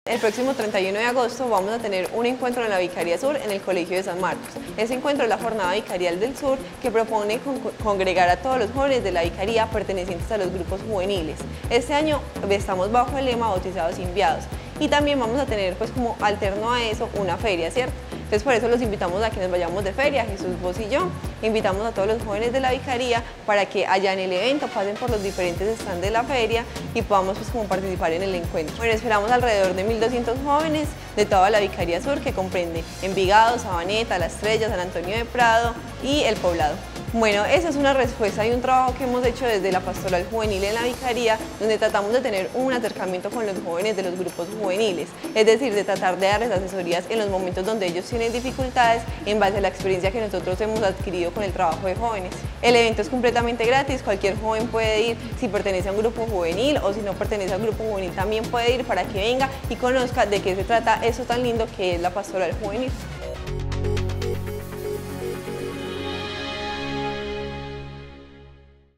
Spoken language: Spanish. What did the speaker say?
El próximo 31 de agosto vamos a tener un encuentro en la Vicaría Sur en el Colegio de San Marcos. Ese encuentro es la Jornada Vicarial del Sur que propone congregar a todos los jóvenes de la Vicaría pertenecientes a los grupos juveniles. Este año estamos bajo el lema Bautizados y Enviados y también vamos a tener como alterno a eso una feria, ¿cierto? Entonces por eso los invitamos a que nos vayamos de feria, Jesús, vos y yo. Invitamos a todos los jóvenes de la Vicaría para que allá en el evento pasen por los diferentes stands de la feria y podamos como participar en el encuentro. Bueno, esperamos alrededor de 1200 jóvenes de toda la Vicaría Sur, que comprende Envigado, Sabaneta, La Estrella, San Antonio de Prado y El Poblado. Bueno, esa es una respuesta y un trabajo que hemos hecho desde la Pastoral Juvenil en la Vicaría, donde tratamos de tener un acercamiento con los jóvenes de los grupos juveniles, es decir, de tratar de darles asesorías en los momentos donde ellos tienen dificultades en base a la experiencia que nosotros hemos adquirido con el trabajo de jóvenes. El evento es completamente gratis, cualquier joven puede ir, si pertenece a un grupo juvenil o si no pertenece a un grupo juvenil también puede ir para que venga y conozca de qué se trata eso tan lindo que es la Pastoral Juvenil.